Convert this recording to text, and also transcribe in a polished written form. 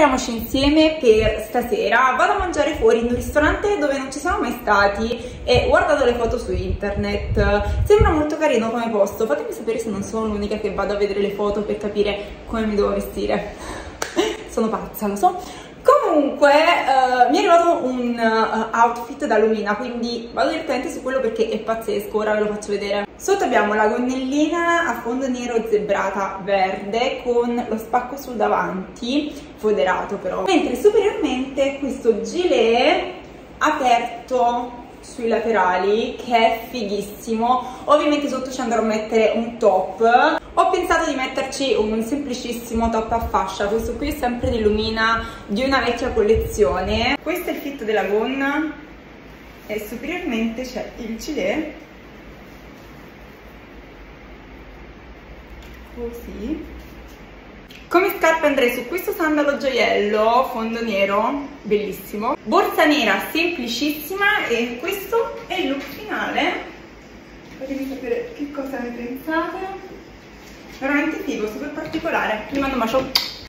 prepariamoci insieme per stasera. Vado a mangiare fuori in un ristorante dove non ci siamo mai stati e ho guardato le foto su internet. Sembra molto carino come posto. Fatemi sapere se non sono l'unica che vado a vedere le foto per capire come mi devo vestire. Sono pazza, lo so. Comunque mi è arrivato un outfit da Lumina, quindi vado direttamente su quello perché è pazzesco, ora ve lo faccio vedere. Sotto abbiamo la gonnellina a fondo nero zebrata verde con lo spacco sul davanti, foderato però. Mentre superiormente questo gilet aperto sui laterali che è fighissimo. Ovviamente sotto ci andrò a mettere un top. Ho pensato di metterci un semplicissimo top a fascia, questo qui è sempre di Lumina, di una vecchia collezione. Questo è il fit della gonna e superiormente c'è il gilet così. Come scarpe andrei su questo sandalo gioiello fondo nero, bellissimo, borsa nera semplicissima, e questo è il look finale. Fatemi sapere che cosa ne pensate. Veramente figo, super particolare. Vi mando un bacio.